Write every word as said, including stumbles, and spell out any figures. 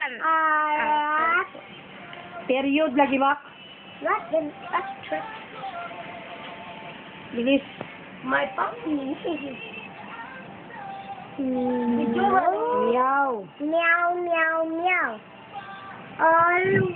Ah, Period lagi ba? what in that's trick? Bilis. My puppy. Meow. Meow, meow, meow. All